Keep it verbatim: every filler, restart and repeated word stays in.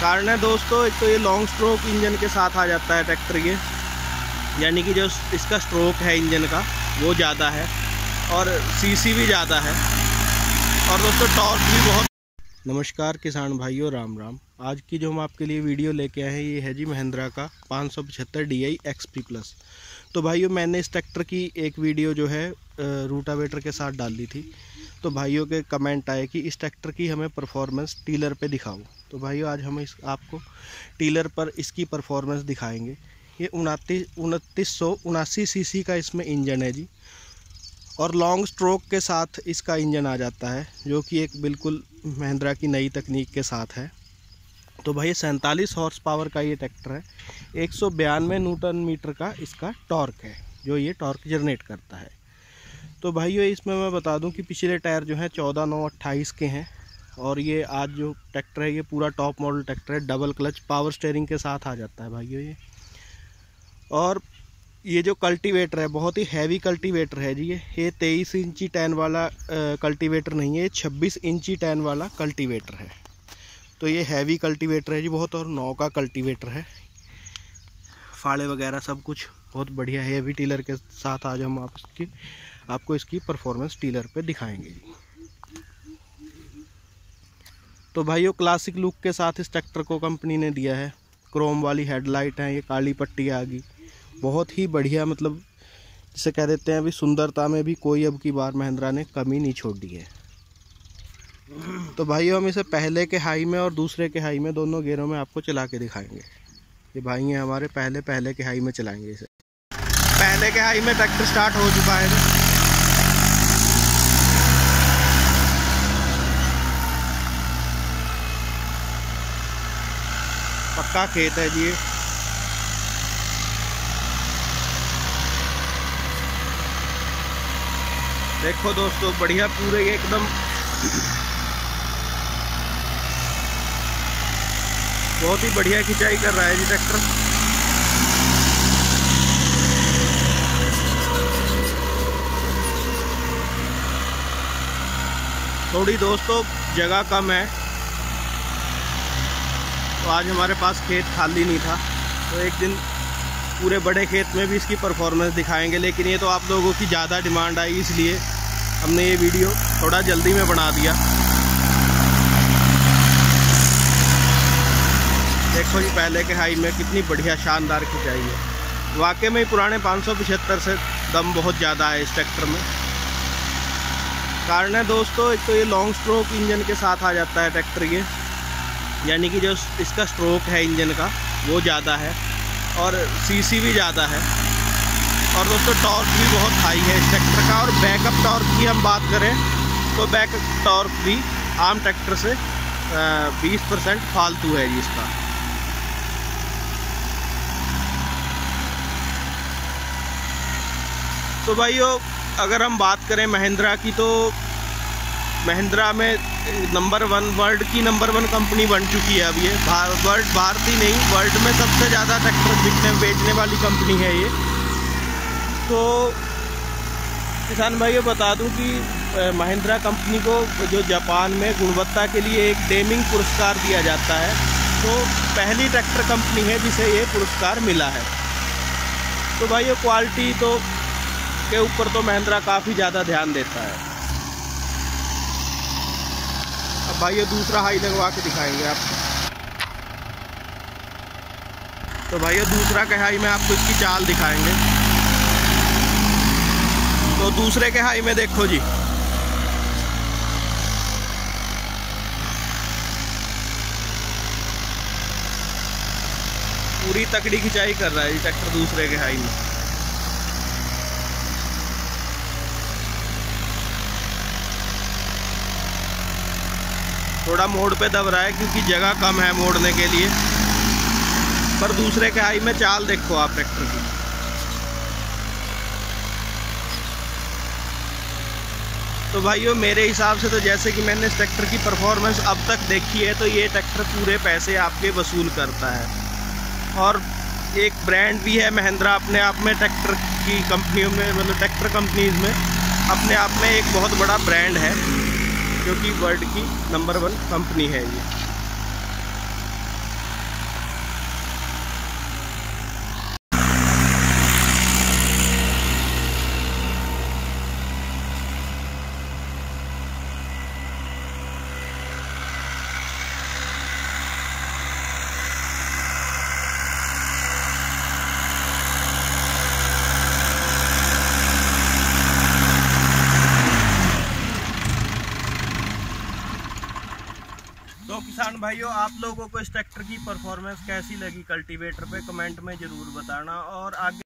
कारण है दोस्तों, एक तो ये लॉन्ग स्ट्रोक इंजन के साथ आ जाता है ट्रैक्टर ये, यानी कि जो इसका स्ट्रोक है इंजन का वो ज़्यादा है और सीसी भी ज़्यादा है और दोस्तों टॉर्क भी बहुत। नमस्कार किसान भाइयों, राम राम। आज की जो हम आपके लिए वीडियो लेके आए हैं ये है जी महिंद्रा का पाँच सौ पचहत्तर D I X P plus. तो भाइयों मैंने इस ट्रैक्टर की एक वीडियो जो है रूटावेटर के साथ डाली थी, तो भाइयों के कमेंट आए कि इस ट्रैक्टर की हमें परफॉर्मेंस टीलर पे दिखाओ। तो भाइयों आज हम इस आपको टीलर पर इसकी परफॉर्मेंस दिखाएंगे। ये उनतीस उनतीस सौ उनासी सी सी का इसमें इंजन है जी, और लॉन्ग स्ट्रोक के साथ इसका इंजन आ जाता है, जो कि एक बिल्कुल महिंद्रा की नई तकनीक के साथ है। तो भाई सैंतालीस हॉर्स पावर का ये ट्रैक्टर है, एक सौ बयानवे न्यूटन मीटर का इसका टॉर्क है, जो ये टॉर्क जनरेट करता है। तो भाइयों इसमें मैं बता दूं कि पिछले टायर जो हैं चौदह नौ अट्ठाईस के हैं, और ये आज जो ट्रैक्टर है ये पूरा टॉप मॉडल ट्रैक्टर है, डबल क्लच पावर स्टीयरिंग के साथ आ जाता है भाइयों ये। और ये जो कल्टीवेटर है बहुत ही हैवी कल्टीवेटर है जी, ये ये तेईस इंची टैन वाला कल्टीवेटर नहीं है, ये छब्बीस इंची टैन वाला कल्टीवेटर है। तो ये हैवी कल्टीवेटर है जी बहुत, और नौ का कल्टीवेटर है, फाड़े वगैरह सब कुछ बहुत बढ़िया है। हैवी टीलर के साथ आज हम आप इसकी आपको इसकी परफॉर्मेंस टीलर पे दिखाएंगे जी। तो भाइयों क्लासिक लुक के साथ इस ट्रैक्टर को कंपनी ने दिया है, क्रोम वाली हेडलाइट है, ये काली पट्टी आ गई, बहुत ही बढ़िया, मतलब जिसे कह देते हैं अभी सुंदरता में भी कोई अब की बार महिंद्रा ने कमी नहीं छोड़ दी है। तो भाइयों हम इसे पहले के हाई में और दूसरे के हाई में दोनों गियरों में आपको चला के दिखाएंगे। ये भाई हैं हमारे, पहले पहले के हाई में चलाएंगे इसे। पहले के हाई में ट्रैक्टर स्टार्ट हो चुका है, पक्का खेत है जी ये। देखो दोस्तों बढ़िया, पूरे एकदम बहुत ही बढ़िया खिंचाई कर रहा है जी ट्रैक्टर। थोड़ी दोस्तों जगह कम है, तो आज हमारे पास खेत खाली नहीं था, तो एक दिन पूरे बड़े खेत में भी इसकी परफॉर्मेंस दिखाएंगे। लेकिन ये तो आप लोगों की ज़्यादा डिमांड आई, इसलिए हमने ये वीडियो थोड़ा जल्दी में बना दिया। देखो जी पहले के हाई में कितनी बढ़िया शानदार खिंचाई है। वाकई में पुराने पाँच सौ पचहत्तर से दम बहुत ज़्यादा है इस ट्रैक्टर में। कारण है दोस्तों, एक तो ये लॉन्ग स्ट्रोक इंजन के साथ आ जाता है ट्रैक्टर ये, यानी कि जो इसका स्ट्रोक है इंजन का वो ज़्यादा है और सीसी भी ज़्यादा है, और दोस्तों टॉर्क भी बहुत हाई है इस ट्रैक्टर का। और बैकअप टॉर्क की हम बात करें तो बैकअप टॉर्क भी आम ट्रैक्टर से बीस परसेंट फालतू है जी इसका। तो भाइयों अगर हम बात करें महिंद्रा की, तो महिंद्रा में नंबर वन, वर्ल्ड की नंबर वन कंपनी बन चुकी है अब ये। वर्ल्ड भारतीय नहीं, वर्ल्ड में सबसे ज़्यादा ट्रैक्टर बिकने बेचने वाली कंपनी है ये। तो किसान भाइयों बता दूं कि महिंद्रा कंपनी को जो जापान में गुणवत्ता के लिए एक डेमिंग पुरस्कार दिया जाता है, तो पहली ट्रैक्टर कंपनी है जिसे ये पुरस्कार मिला है। तो भाइयों क्वालिटी तो के ऊपर तो महिंद्रा काफ़ी ज़्यादा ध्यान देता है। अब भाइयों दूसरा हाई लगवा के दिखाएंगे आपको। तो भाइयों दूसरा के हाई में आपको इसकी चाल दिखाएंगे। तो दूसरे के हाई में देखो जी, पूरी तकड़ी खिंचाई कर रहा है जी ट्रैक्टर दूसरे के हाई में। थोड़ा मोड़ पे दब रहा है क्योंकि जगह कम है मोड़ने के लिए, पर दूसरे के हाई में चाल देखो आप ट्रैक्टर की। तो भाइयों मेरे हिसाब से तो जैसे कि मैंने इस ट्रैक्टर की परफॉर्मेंस अब तक देखी है, तो ये ट्रैक्टर पूरे पैसे आपके वसूल करता है। और एक ब्रांड भी है महिंद्रा अपने आप में, ट्रैक्टर की कंपनियों में, मतलब ट्रैक्टर कंपनीज में अपने आप में एक बहुत बड़ा ब्रांड है, जो कि वर्ल्ड की नंबर वन कंपनी है ये। तो किसान भाइयों, आप लोगों को इस ट्रैक्टर की परफॉर्मेंस कैसी लगी कल्टीवेटर पे, कमेंट में ज़रूर बताना। और आगे